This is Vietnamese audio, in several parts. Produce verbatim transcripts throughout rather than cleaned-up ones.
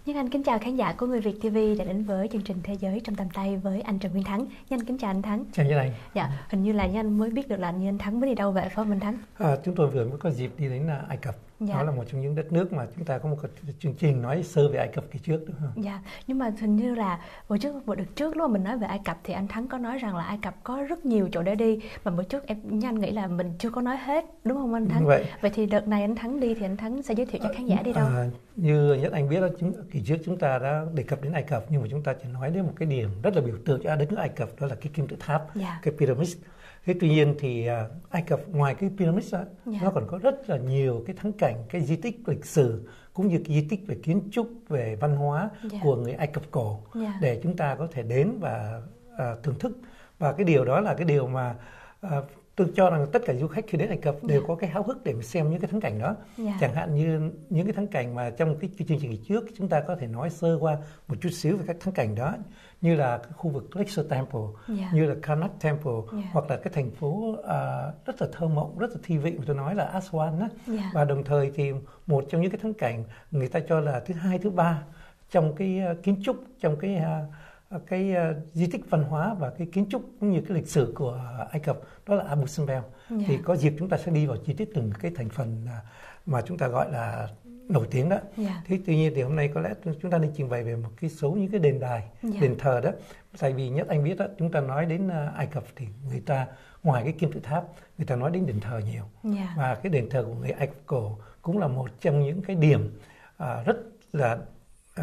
Nhân Anh kính chào khán giả của Người Việt ti vi đã đến với chương trình Thế giới trong tầm tay với anh Trần Nguyên Thắng. Nhân Anh kính chào anh Thắng. Chào Nhân Anh. Dạ, hình như là Nhân Anh mới biết được là Nhân Anh Thắng mới đi đâu về phải không anh Thắng? À, chúng tôi vừa mới có dịp đi đến Ai Cập. Dạ. Đó là một trong những đất nước mà chúng ta có một chương trình nói sơ về Ai Cập kỳ trước, đúng không? Dạ, nhưng mà hình như là bữa trước bữa đợt trước lúc mà mình nói về Ai Cập thì anh Thắng có nói rằng là Ai Cập có rất nhiều chỗ để đi, mà bữa trước em Nhân Anh nghĩ là mình chưa có nói hết, đúng không anh Thắng? Vậy. Vậy thì đợt này anh Thắng đi thì anh Thắng sẽ giới thiệu cho khán giả đi đâu? À, như Nhất Anh biết đó, chúng, kỳ trước chúng ta đã đề cập đến Ai Cập, nhưng mà chúng ta chỉ nói đến một cái điểm rất là biểu tượng cho đất nước Ai Cập, đó là cái kim tự tháp, Dạ. cái pyramid. Thế tuy nhiên thì uh, Ai Cập ngoài cái pyramid đó, dạ. nó còn có rất là nhiều cái thắng cảnh, cái di tích lịch sử cũng như cái di tích về kiến trúc, về văn hóa dạ. của người Ai Cập cổ dạ. để chúng ta có thể đến và uh, thưởng thức. Và cái điều đó là cái điều mà uh, tôi cho rằng tất cả du khách khi đến Ai Cập đều dạ. có cái háo hức để mà xem những cái thắng cảnh đó. dạ. Chẳng hạn như những cái thắng cảnh mà trong cái, cái chương trình trước chúng ta có thể nói sơ qua một chút xíu về các thắng cảnh đó, như là cái khu vực Luxor Temple, dạ. như là Karnak Temple, dạ. hoặc là cái thành phố uh, rất là thơ mộng, rất là thi vị mà tôi nói là Aswan đó. dạ. Và đồng thời thì một trong những cái thắng cảnh người ta cho là thứ hai, thứ ba trong cái uh, kiến trúc, trong cái uh, cái uh, di tích văn hóa và cái kiến trúc cũng như cái lịch sử của Ai Cập, đó là Abu Simbel. Yeah. Thì có dịp chúng ta sẽ đi vào chi tiết từng cái thành phần uh, mà chúng ta gọi là nổi tiếng đó. Yeah. Thế tuy nhiên thì hôm nay có lẽ chúng ta nên trình bày về một cái số những cái đền đài, yeah. đền thờ đó. Tại vì Nhất Anh biết đó, chúng ta nói đến uh, Ai Cập thì người ta ngoài cái kim tự tháp, người ta nói đến đền thờ nhiều. Yeah. Và cái đền thờ của người Ai Cập cổ cũng là một trong những cái điểm uh, rất là uh,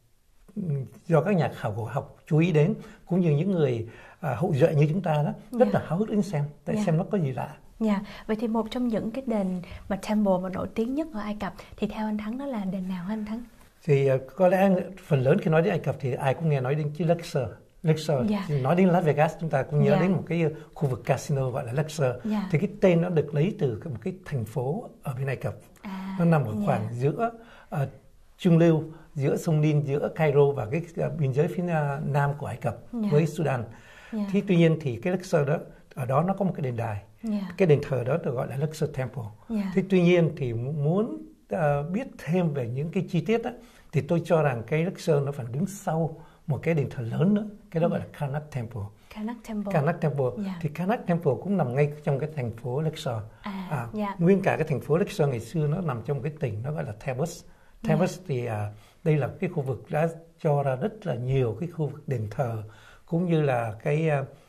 do các nhà khảo cổ học chú ý đến, cũng như những người à, hậu duệ như chúng ta đó rất yeah. là háo hức đến xem, để yeah. xem nó có gì lạ. Dạ, yeah. Vậy thì một trong những cái đền mà temple mà nổi tiếng nhất ở Ai Cập thì theo anh Thắng đó là đền nào anh Thắng? Thì uh, có lẽ phần lớn khi nói đến Ai Cập thì ai cũng nghe nói đến chữ Luxor. Luxor. Yeah. Nói đến Las Vegas chúng ta cũng nhớ yeah. đến một cái khu vực casino gọi là Luxor. Yeah. Thì cái tên nó được lấy từ một cái thành phố ở bên Ai Cập. À, nó nằm ở khoảng yeah. giữa uh, trung lưu, giữa sông Nin, giữa Cairo và cái uh, biên giới phía uh, nam của Ai Cập yeah. với Sudan. Yeah. Thì tuy nhiên thì cái Luxor đó, ở đó nó có một cái đền đài. Yeah. Cái đền thờ đó được gọi là Luxor Temple. Yeah. Thế tuy nhiên thì muốn uh, biết thêm về những cái chi tiết đó, thì tôi cho rằng cái Luxor nó phải đứng sau một cái đền thờ lớn nữa. Cái đó yeah. gọi là Karnak Temple. Karnak Temple. Karnak Temple. Yeah. Thì Karnak Temple cũng nằm ngay trong cái thành phố Luxor. À, à, yeah. Nguyên cả cái thành phố Luxor ngày xưa nó nằm trong cái tỉnh nó gọi là Thebes. Thebes yeah. thì à, đây là cái khu vực đã cho ra rất là nhiều cái khu vực đền thờ, cũng như là cái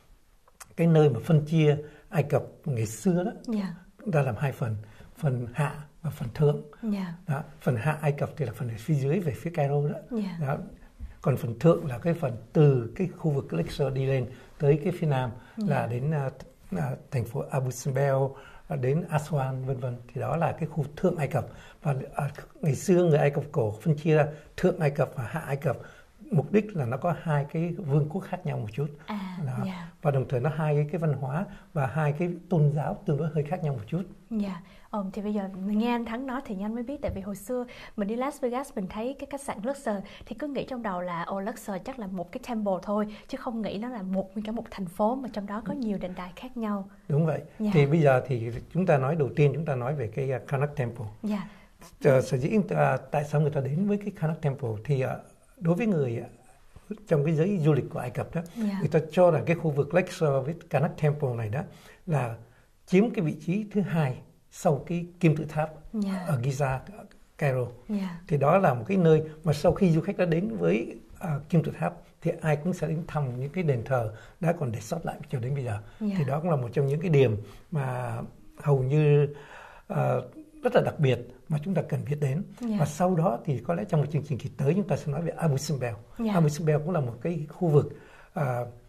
cái nơi mà phân chia Ai Cập ngày xưa đó yeah. ra làm hai phần, phần hạ và phần thượng. Yeah. Đó, phần hạ Ai Cập thì là phần ở phía dưới về phía Cairo đó. Yeah. Đó. Còn phần thượng là cái phần từ cái khu vực Luxor đi lên tới cái phía nam yeah. là đến uh, uh, thành phố Abu Simbel, uh, đến Aswan vân vân. Thì đó là cái khu thượng Ai Cập. Và uh, ngày xưa người Ai Cập cổ phân chia ra thượng Ai Cập và hạ Ai Cập. Mục đích là nó có hai cái vương quốc khác nhau một chút. À, yeah. Và đồng thời nó hai cái, cái văn hóa và hai cái tôn giáo tương đối hơi khác nhau một chút. Dạ, yeah. Ồ, thì bây giờ mình nghe anh Thắng nói thì anh mới biết, tại vì hồi xưa mình đi Las Vegas mình thấy cái khách sạn Luxor thì cứ nghĩ trong đầu là ồ Luxor chắc là một cái temple thôi, chứ không nghĩ nó là một cả một thành phố mà trong đó có nhiều đền đài khác nhau. Đúng vậy. Yeah. Thì bây giờ thì chúng ta nói đầu tiên chúng ta nói về cái uh, Karnak Temple. Dạ. Yeah. Uh, sở dĩ uh, tại sao người ta đến với cái Karnak Temple thì uh, đối với người uh, trong cái giới du lịch của Ai Cập đó, yeah. người ta cho rằng cái khu vực Luxor với Karnak Temple này đó là chiếm cái vị trí thứ hai sau cái kim tự tháp yeah. ở Giza, Cairo. Yeah. Thì đó là một cái nơi mà sau khi du khách đã đến với uh, kim tự tháp thì ai cũng sẽ đến thăm những cái đền thờ đã còn để sót lại cho đến bây giờ. Yeah. Thì đó cũng là một trong những cái điểm mà hầu như uh, rất là đặc biệt mà chúng ta cần biết đến. Yeah. Và sau đó thì có lẽ trong một chương trình kỳ tới chúng ta sẽ nói về Abu Simbel. Yeah. Abu Simbel cũng là một cái khu vực uh,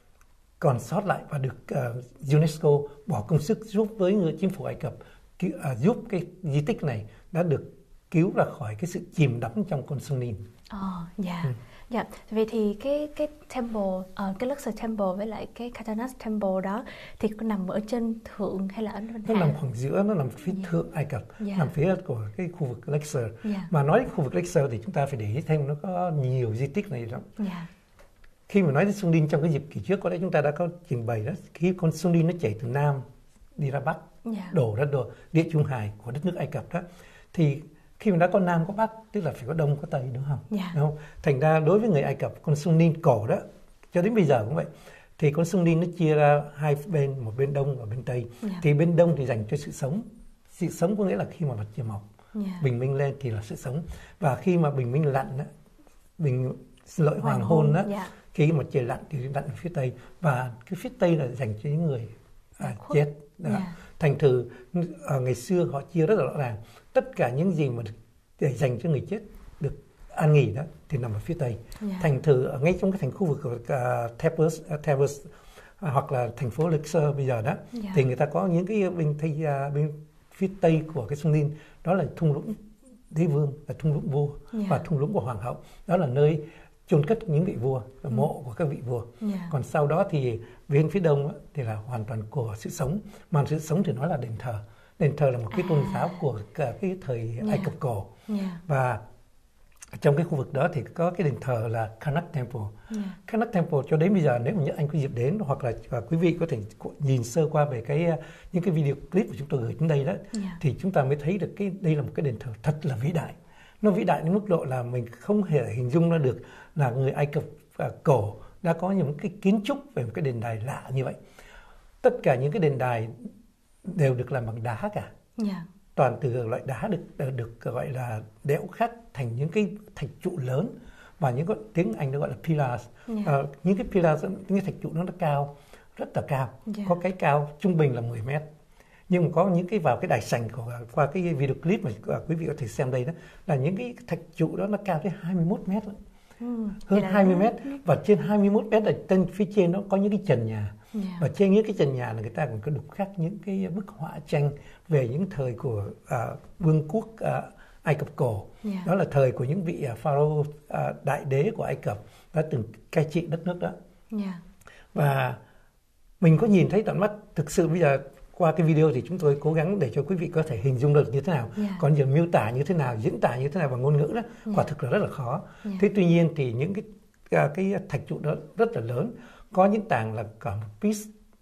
còn sót lại và được uh, UNESCO bỏ công sức giúp với người chính phủ Ai Cập cứu, uh, giúp cái di tích này đã được cứu ra khỏi cái sự chìm đắm trong con sông Nin. Ồ, oh, dạ. Ừ. Dạ, vậy thì cái cái temple, uh, cái Luxor Temple với lại cái Karnak Temple đó thì có nằm ở trên thượng hay là ở bên nó hạ? nằm khoảng giữa, nó nằm phía yeah. thượng Ai Cập, yeah. nằm phía của cái khu vực Luxor. Yeah. Mà nói đến khu vực Luxor thì chúng ta phải để ý thêm nó có nhiều di tích này lắm. Yeah. Khi mà nói đến sông Nin trong cái dịp kỳ trước có lẽ chúng ta đã có trình bày đó, khi con sông Nin nó chảy từ nam đi ra bắc, yeah. đổ ra đổ địa Trung Hải của đất nước Ai Cập đó, thì khi mà đã có Nam có Bắc, tức là phải có Đông có Tây, đúng không? Yeah. Đúng không? Thành ra đối với người Ai Cập, con sông Nin cổ đó cho đến bây giờ cũng vậy, thì con sông Nin nó chia ra hai bên, một bên Đông và bên Tây. Yeah. Thì bên Đông thì dành cho sự sống. Sự sống có nghĩa là khi mà mặt trời mọc, yeah. bình minh lên thì là sự sống. Và khi mà bình minh lặn, bình lội hoàng, hoàng hôn đó, yeah. khi mặt trời lặn thì lặn ở phía Tây, và cái phía Tây là dành cho những người à, chết. Yeah. Thành thử à, ngày xưa họ chia rất là rõ ràng, tất cả những gì mà để dành cho người chết được an nghỉ đó thì nằm ở phía Tây. Yeah. Thành thử ở ngay trong cái thành khu vực của uh, Thebes, uh, Thebes uh, hoặc là thành phố Luxor bây giờ đó, yeah. thì người ta có những cái bên Tây, uh, bên phía Tây của cái sông Nin, đó là thung lũng đế vương, là thung lũng vua, yeah. và thung lũng của hoàng hậu. Đó là nơi chôn cất những vị vua, là mộ ừ. của các vị vua. Yeah. Còn sau đó thì bên phía đông thì là hoàn toàn của sự sống. Mà sự sống thì nói là đền thờ. Đền thờ là một cái à. tôn giáo của cả cái thời yeah. Ai Cập cổ. Yeah. Và trong cái khu vực đó thì có cái đền thờ là Karnak Temple. Yeah. Karnak Temple cho đến bây giờ, nếu mà những anh có dịp đến, hoặc là quý vị có thể nhìn sơ qua về cái những cái video clip mà chúng tôi gửi đến đây đó, yeah. thì chúng ta mới thấy được cái đây là một cái đền thờ thật là vĩ đại. Nó vĩ đại đến mức độ là mình không thể hình dung ra được là người Ai Cập à, cổ đã có những cái kiến trúc về một cái đền đài lạ như vậy. Tất cả những cái đền đài đều được làm bằng đá cả. Yeah. Toàn từ loại đá được được gọi là đẽo khắc thành những cái thạch trụ lớn, và những cái tiếng Anh nó gọi là pillars. Yeah. À, những cái pillars, những cái thạch trụ nó nó cao, rất là cao. Yeah. Có cái cao trung bình là mười mét. Nhưng mà có những cái vào cái đài sành của, qua cái video clip mà quý vị có thể xem đây đó, là những cái thạch trụ đó nó cao tới hai mươi mốt mét. Ừ, hơn hai mươi mét, và trên hai mươi mốt mét ở trên phía trên nó có những cái trần nhà. Yeah. Và trên những cái trần nhà là người ta còn có đục khắc những cái bức họa tranh về những thời của uh, vương quốc uh, Ai Cập cổ. Yeah. Đó là thời của những vị uh, pharaoh, uh, đại đế của Ai Cập đã từng cai trị đất nước đó. Yeah. Và mình có nhìn thấy tận mắt. Thực sự bây giờ qua cái video thì chúng tôi cố gắng để cho quý vị có thể hình dung được như thế nào. Yeah. Còn giờ miêu tả như thế nào, diễn tả như thế nào bằng ngôn ngữ đó, yeah. quả thực là rất là khó. Yeah. Thế tuy nhiên thì những cái cái thạch trụ đó rất là lớn, có những tảng là cả một piece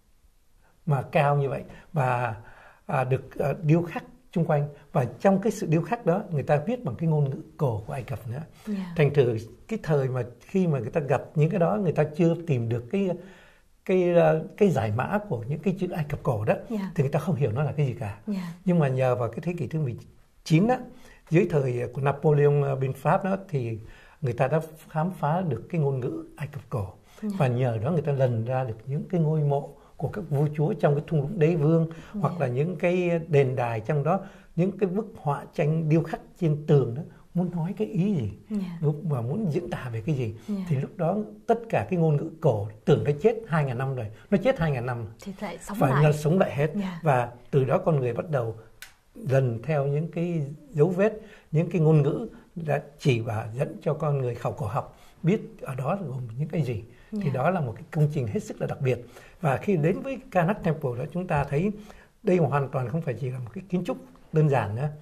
mà cao như vậy, và à, được à, điêu khắc chung quanh, và trong cái sự điêu khắc đó người ta viết bằng cái ngôn ngữ cổ của Ai Cập nữa. Yeah. Thành thử cái thời mà khi mà người ta gặp những cái đó, người ta chưa tìm được cái cái cái giải mã của những cái chữ Ai Cập cổ đó, yeah. thì người ta không hiểu nó là cái gì cả. Yeah. Nhưng mà nhờ vào cái thế kỷ thứ mười chín đó, dưới thời của Napoleon bên Pháp đó, thì người ta đã khám phá được cái ngôn ngữ Ai Cập cổ. Yeah. Và nhờ đó người ta lần ra được những cái ngôi mộ của các vua chúa trong cái thung lũng đế vương, yeah. hoặc là những cái đền đài trong đó, những cái bức họa tranh điêu khắc trên tường đó, muốn nói cái ý gì, yeah. và muốn diễn tả về cái gì. Yeah. Thì lúc đó tất cả cái ngôn ngữ cổ tưởng nó chết hai ngàn năm rồi, nó chết hai ngàn năm thì lại sống và lại. nó sống lại hết. Yeah. Và từ đó con người bắt đầu lần theo những cái dấu vết, những cái ngôn ngữ đã chỉ và dẫn cho con người khảo cổ học biết ở đó là gồm những cái gì. Yeah. Thì đó là một cái công trình hết sức là đặc biệt. Và khi đến với Karnak Temple đó, chúng ta thấy đây hoàn toàn không phải chỉ là một cái kiến trúc đơn giản nữa,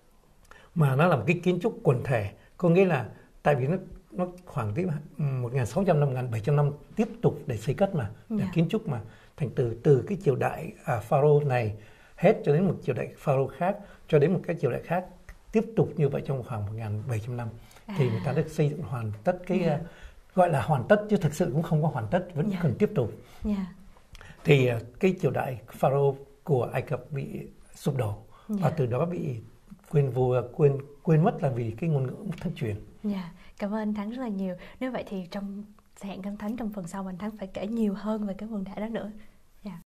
mà nó là một cái kiến trúc quần thể. Có nghĩa là tại vì nó nó khoảng tới một nghìn sáu trăm năm, một nghìn bảy trăm năm tiếp tục để xây cất mà, để yeah. kiến trúc mà, thành từ từ cái triều đại à, pharaoh này hết cho đến một triều đại pharaoh khác, cho đến một cái triều đại khác tiếp tục như vậy trong khoảng một nghìn bảy trăm năm, à. thì người ta đã xây dựng hoàn tất cái yeah. uh, gọi là hoàn tất, chứ thực sự cũng không có hoàn tất, vẫn yeah. cần tiếp tục. Yeah. Thì uh, cái triều đại pharaoh của Ai Cập bị sụp đổ, yeah. và từ đó bị quên vua, quên quên mất là vì cái ngôn ngữ thất truyền. Dạ, cảm ơn anh Thắng rất là nhiều. Nếu vậy thì trong hẹn anh Thắng trong phần sau, anh Thắng phải kể nhiều hơn về cái quần thể đó nữa.